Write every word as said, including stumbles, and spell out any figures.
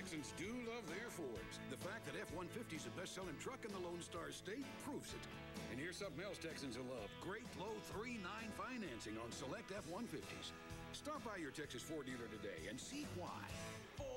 Texans do love their Fords. The fact that F one fifty is the best-selling truck in the Lone Star State proves it. And here's something else Texans will love. Great low three nine financing on select F one fifties. Stop by your Texas Ford dealer today and see why. Ford.